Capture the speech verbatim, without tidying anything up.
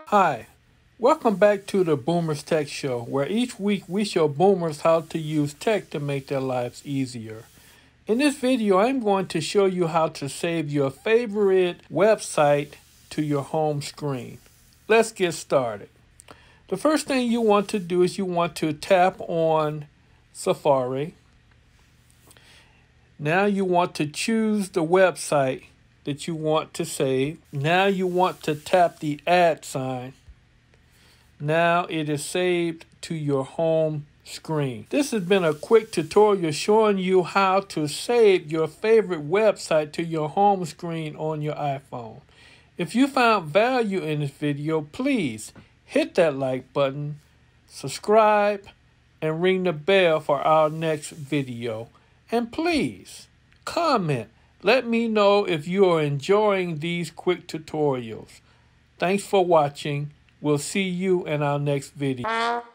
Hi, welcome back to the Boomers Tech Show, where each week we show boomers how to use tech to make their lives easier. In this video, I'm going to show you how to save your favorite website to your home screen. Let's get started. The first thing you want to do is you want to tap on Safari. Now you want to choose the website that you want to save. Now you want to tap the add sign. Now it is saved to your home screen. This has been a quick tutorial showing you how to save your favorite website to your home screen on your iPhone. If you found value in this video, please hit that like button, subscribe, and ring the bell for our next video. And please comment. Let me know if you are enjoying these quick tutorials. Thanks for watching. We'll see you in our next video.